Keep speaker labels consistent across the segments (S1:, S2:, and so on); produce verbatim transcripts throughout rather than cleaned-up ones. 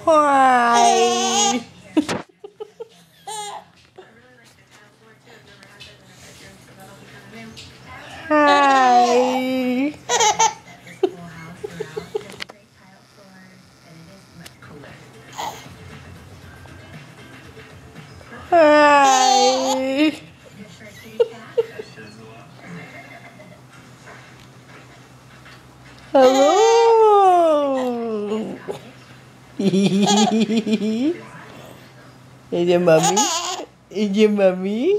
S1: Hi. Hi. Hi. Hello. Is your mommy? Is your mommy?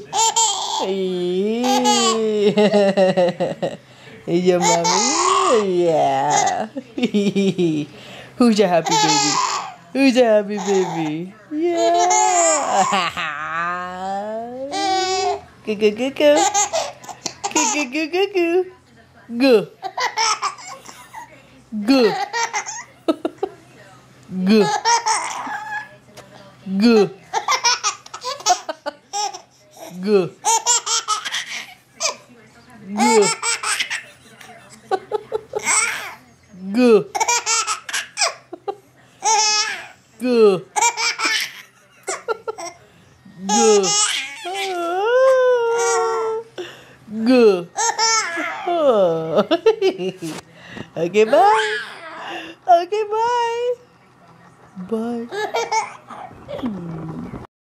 S1: Is your mommy? Yeah. Who's your happy baby? Who's your happy baby? Yeah. Go go go go. Go go go go go. Go. Go. Go. Go. Go. Go. Go. Go. Go. Go. Okay, bye. Okay, bye. Bye.